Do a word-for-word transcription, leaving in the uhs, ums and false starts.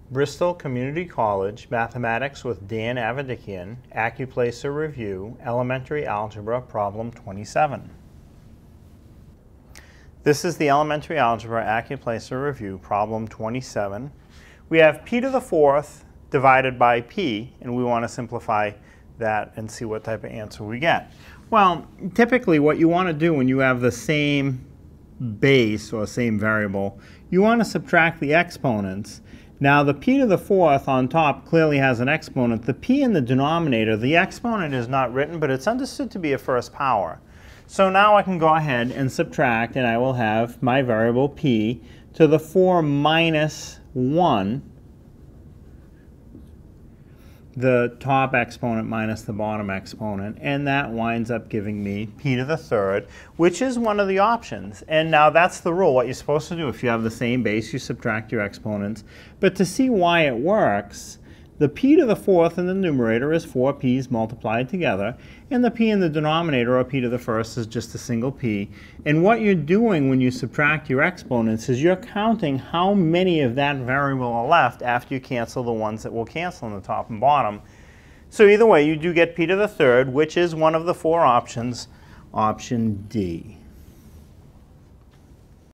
Bristol Community College, Mathematics with Dan Avedikian, ACCUPLACER Review, Elementary Algebra, Problem twenty-seven. This is the Elementary Algebra ACCUPLACER Review, Problem twenty-seven. We have p to the fourth divided by p, and we want to simplify that and see what type of answer we get. Well, typically what you want to do when you have the same base or same variable, you want to subtract the exponents. Now the p to the fourth on top clearly has an exponent. The p in the denominator, the exponent is not written, but it's understood to be a first power. So now I can go ahead and subtract, and I will have my variable p to the four minus one, the top exponent minus the bottom exponent, and that winds up giving me p to the third, which is one of the options. And now that's the rule. What you're supposed to do, if you have the same base, you subtract your exponents. But to see why it works, the p to the fourth in the numerator is four p's multiplied together, and the p in the denominator, or p to the first, is just a single p. And what you're doing when you subtract your exponents is you're counting how many of that variable are left after you cancel the ones that will cancel in the top and bottom. So either way, you do get p to the third, which is one of the four options, option D.